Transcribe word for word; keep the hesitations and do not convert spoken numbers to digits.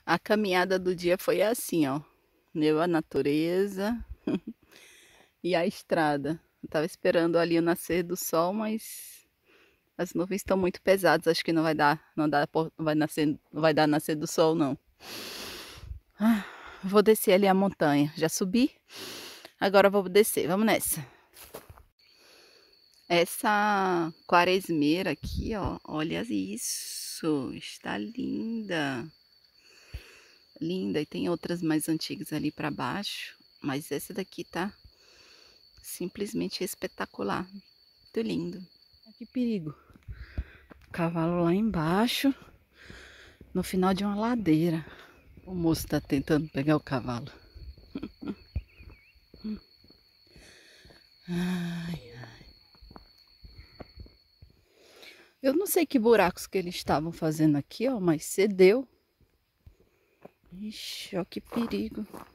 A caminhada do dia foi assim, ó. Eu, a natureza e a estrada. Eu tava esperando ali o nascer do sol, mas as nuvens estão muito pesadas. Acho que não vai dar, não dá, por- não vai nascer, não vai dar nascer do sol, não. Ah, vou descer ali a montanha. Já subi, agora vou descer. Vamos nessa. Essa quaresmeira aqui, ó, olha isso, está linda. Linda, e tem outras mais antigas ali para baixo, mas essa daqui tá simplesmente espetacular. Muito lindo. Que perigo. Cavalo lá embaixo, no final de uma ladeira. O moço tá tentando pegar o cavalo. Ai, ai. Eu não sei que buracos que eles estavam fazendo aqui, ó, mas cedeu. Ixi, ó que perigo.